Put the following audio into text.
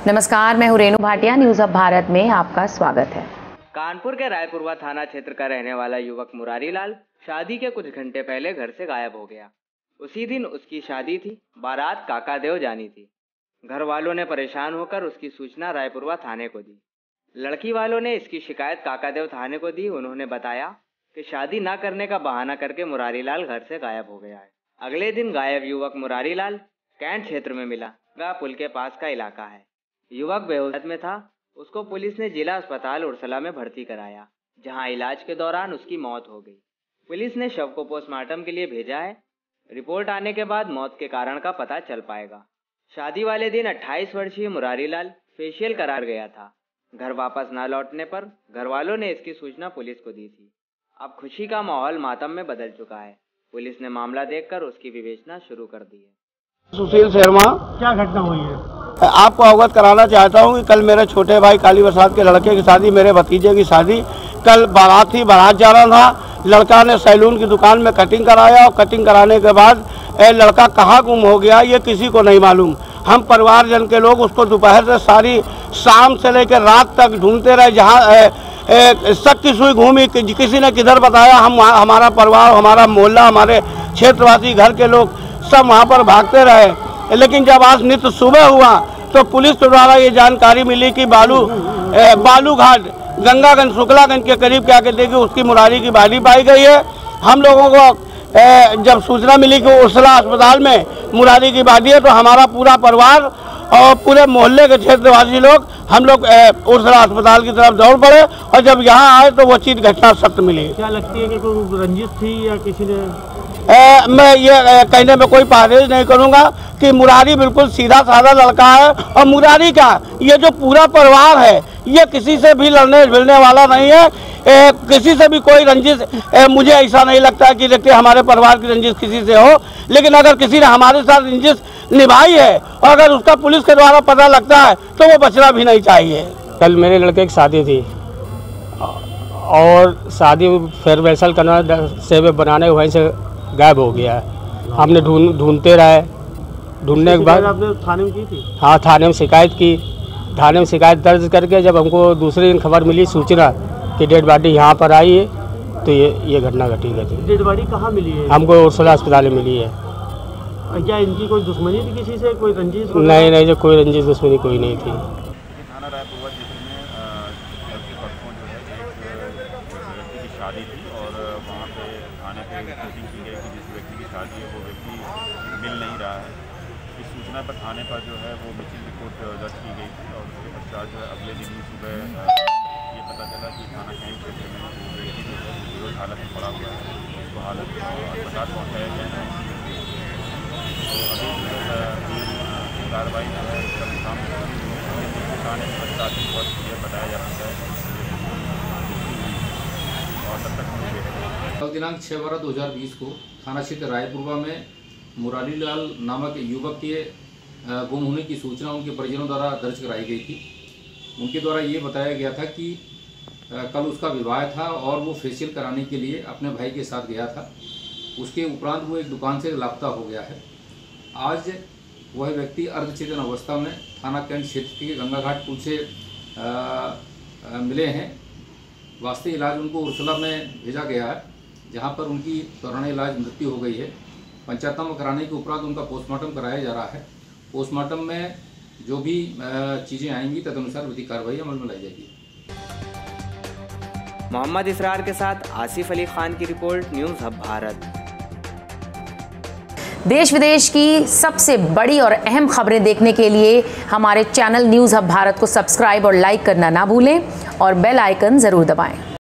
नमस्कार, मैं हूं रेणु भाटिया। न्यूज अब भारत में आपका स्वागत है। कानपुर के रायपुरवा थाना क्षेत्र का रहने वाला युवक मुरारी लाल शादी के कुछ घंटे पहले घर से गायब हो गया। उसी दिन उसकी शादी थी। बारात काकादेव जानी थी। घर वालों ने परेशान होकर उसकी सूचना रायपुरवा थाने को दी। लड़की वालों ने इसकी शिकायत काकादेव थाने को दी। उन्होंने बताया कि शादी न करने का बहाना करके मुरारी लाल घर से गायब हो गया है। अगले दिन गायब युवक मुरारी लाल कैंट क्षेत्र में मिला। पुल के पास का इलाका है। युवक बेहोश में था। उसको पुलिस ने जिला अस्पताल उर्सला में भर्ती कराया, जहां इलाज के दौरान उसकी मौत हो गई। पुलिस ने शव को पोस्टमार्टम के लिए भेजा है। रिपोर्ट आने के बाद मौत के कारण का पता चल पाएगा। शादी वाले दिन 28 वर्षीय मुरारी लाल फेशियल करार गया था। घर वापस न लौटने पर घर वालों ने इसकी सूचना पुलिस को दी थी। अब खुशी का माहौल मातम में बदल चुका है। पुलिस ने मामला देखकर उसकी विवेचना शुरू कर दी है। सुशील शर्मा, क्या घटना हुई है? आपको अवगत कराना चाहता हूँ कि कल मेरे छोटे भाई काली प्रसाद के लड़के की शादी, मेरे भतीजे की शादी, कल बारात थी। बारात जा रहा था। लड़का ने सैलून की दुकान में कटिंग कराया और कटिंग कराने के बाद लड़का कहाँ गुम हो गया ये किसी को नहीं मालूम। हम परिवारजन के लोग उसको दोपहर से सारी शाम से लेकर रात तक ढूंढते रहे। जहाँ शक की सुई घूमी, किसी ने किधर बताया, हमारा परिवार, हमारा मोहल्ला, हमारे क्षेत्रवासी, घर के लोग सब वहाँ पर भागते रहे। लेकिन जब आज नित्य सुबह हुआ तो पुलिस द्वारा ये जानकारी मिली कि बालू घाट गंगागंज शुक्लागंज के करीब क्या कहते हैं कि उसकी मुरारी की बॉडी पाई गई है। हम लोगों को जब सूचना मिली कि उर्सला अस्पताल में मुरारी की बॉडी है तो हमारा पूरा परिवार और पूरे मोहल्ले के क्षेत्रवासी लोग हम लोग उर्सला अस्पताल की तरफ दौड़ पड़े और जब यहाँ आए तो वो चीज घटना सत्य मिली। क्या लगती है कि कोई रंजिश थी या किसी ने? मैं ये कहने में कोई परहेज नहीं करूंगा कि मुरारी बिल्कुल सीधा साधा लड़का है और मुरारी का ये जो पूरा परिवार है ये किसी से भी लड़ने भिड़ने वाला नहीं है। किसी से भी कोई रंजिश मुझे ऐसा नहीं लगता है कि देखिए हमारे परिवार की रंजिश किसी से हो। लेकिन अगर किसी ने हमारे साथ रंजिश निभाई है और अगर उसका पुलिस के द्वारा पता लगता है तो वो बचना भी नहीं चाहिए। कल मेरे लड़के की शादी थी और शादी फेयरवेल करना से बनाने वहीं से गायब हो गया है। हमने ढूंढते रहे। ढूंढने के बाद आपने थाने में की थी? हाँ, थाने में शिकायत की। थाने में शिकायत दर्ज करके जब हमको दूसरे दिन खबर मिली सूचना कि डेड बॉडी यहाँ पर आई है तो ये घटना घटी गई। डेड बॉडी कहाँ मिली है? हमको उर्सला अस्पताल में मिली है। क्या इनकी कोई दुश्मनी थी किसी से, कोई रंजिश? नहीं, जो कोई रंजिश दुश्मनी कोई नहीं थी। थाना रायपुरवा क्षेत्र में परसों जो है एक व्यक्ति की शादी थी और वहाँ पे थाने पे रिपोर्टिंग की गई कि जिस व्यक्ति की शादी है वो व्यक्ति मिल नहीं रहा है। इस सूचना पर थाने पर जो है वो मिसिंग रिपोर्ट दर्ज की गई थी और उसके पश्चात जो है अगले दिन ही सुबह ये पता चला कि थाना कैंट क्षेत्र में वो व्यक्ति जो है बेहोश हालत में पड़ा हुआ है। उसको हालत अस्पताल पहुँचाया गया है। तो अभी कार्रवाई जो है कल शाम थाने में प्राथमिक वर्ष यह बताया जा सकता है और तब तक कल दिनांक 6/12/2020 को थाना क्षेत्र रायपुरवा में मुरारी लाल नामक युवक के गुम होने की सूचना उनके परिजनों द्वारा दर्ज कराई गई थी। उनके द्वारा ये बताया गया था कि कल उसका विवाह था और वो फेशियल कराने के लिए अपने भाई के साथ गया था। उसके उपरांत वो एक दुकान से लापता हो गया है। आज वह व्यक्ति अर्धचेतन अवस्था में थाना कैंट क्षेत्र के गंगा घाट पुल से मिले हैं। वास्ते इलाज उनको उर्सला में भेजा गया है, जहां पर उनकी दौरान इलाज मृत्यु हो गई है। पंचायतनामा कराने के उपरांत उनका पोस्टमार्टम कराया जा रहा है। पोस्टमार्टम में जो भी चीज़ें आएंगी तदनुसार विधिक कार्रवाई अमल में लाई जाएगी। मोहम्मद इसरार के साथ आसिफ अली खान की रिपोर्ट, न्यूज हब भारत। देश विदेश की सबसे बड़ी और अहम खबरें देखने के लिए हमारे चैनल न्यूज हब भारत को सब्सक्राइब और लाइक करना ना भूलें और बेल आइकन जरूर दबाएं।